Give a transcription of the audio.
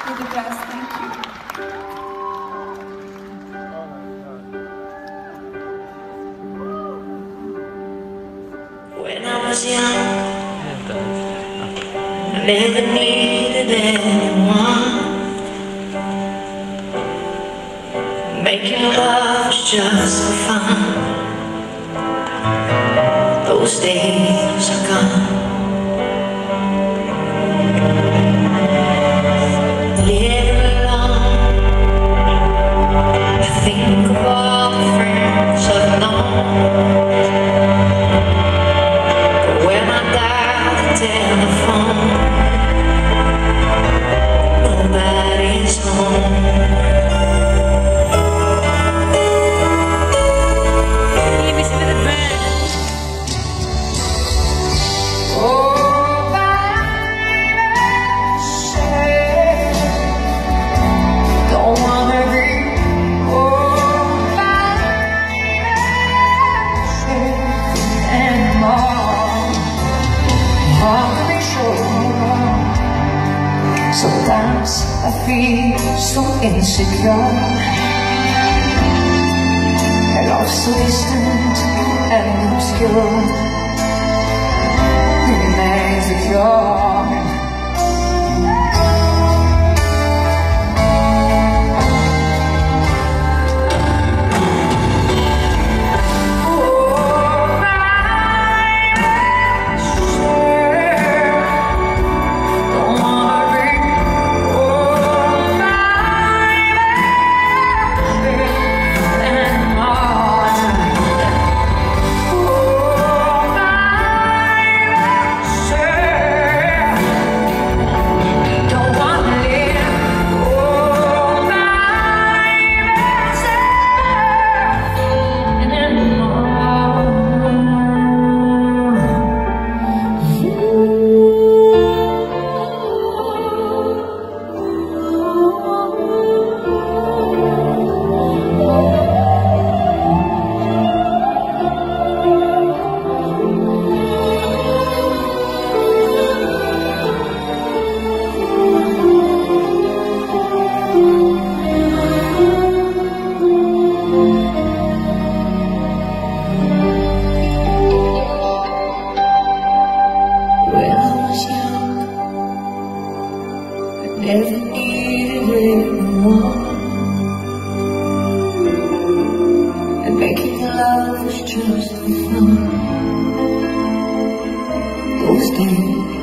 You're the best. Thank you. When I was young, I never needed anyone. Making love was just for fun. Those days are gone. Living alone, I think of all the friends I've known. But when I dial the telephone, nobody's home. Sometimes I feel so insecure, and love so distant and obscure remains a cure. Never needed anyone, and making love was just for fun. Those days